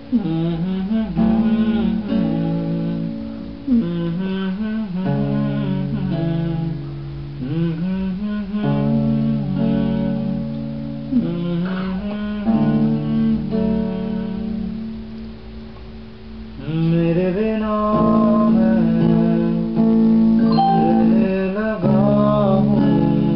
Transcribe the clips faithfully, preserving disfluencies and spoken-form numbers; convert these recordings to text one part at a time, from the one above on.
मेरे बिना मैं रहने लगा हूँ,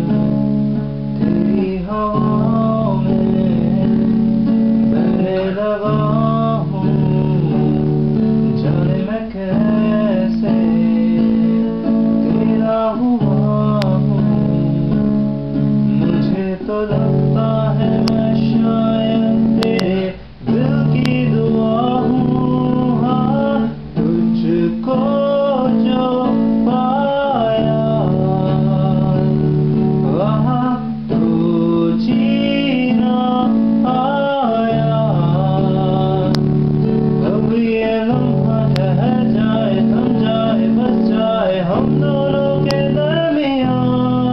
तेरी हवा में बहने लगा हूँ। जाने मैं कैसे तेरा हुआ हूँ, मुझे तो लगता है मैं शायद तेरे दिल की दुआ हूँ। हाँ, तुझको जो पाया वहाँ तो जीना आया। अब ये लम्हा ठहर जाए, थम जाए, बस जाए हम दोनों के दरमियाँ।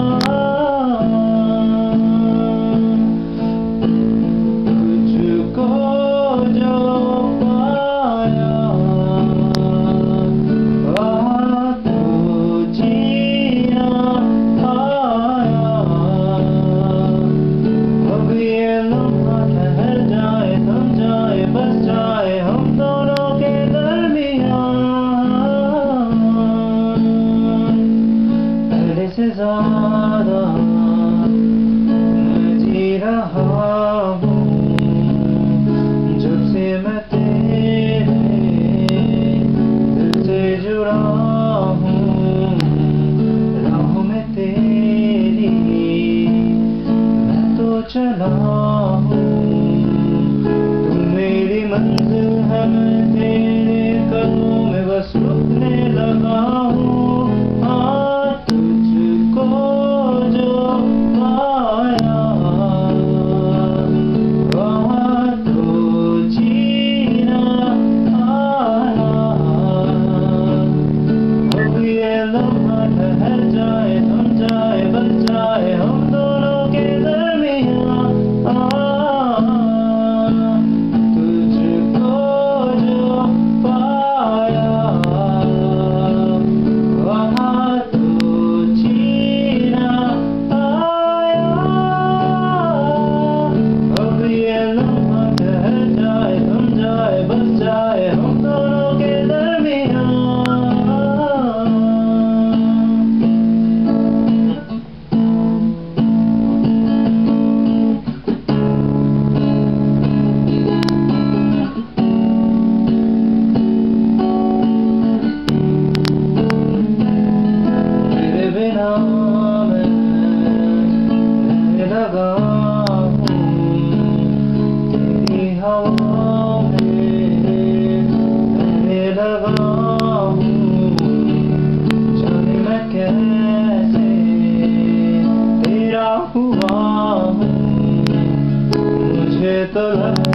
तुझको जो पाया वहाँ तो जीना आया। अब ये लम्हा ठहर जाए, थम जाए, बस जाए हम दोनों के दरमियाँ। पहले से ज़्यादा मैं जी रहा हूँ, जब से मैं तेरे दिल से जुड़ा हूँ। राहों में तेरी मैं तो चला हूँ, तू मेरी मंजिल है, मैं तेरे कदमों में बस रुकने लगा हूँ। हाँ, तुझको जो पाया वहाँ तो जीना आया। अब ये लम्हा ठहर जाए, थम जाए, बस जाए हम दोनों के दरमियाँ। तुझको जो पाया वहाँ तो जीना आया। अब ये लम्हा ठहर जाए, थम जाए, बस जाए हम दोनों के दरमियाँ। तेरे बिना मैं रहने लगा हूँ, तेरी हवा में बहने लगा हूँ। जाने मैं कैसे तेरा हुआ हूँ, मुझे तो लगता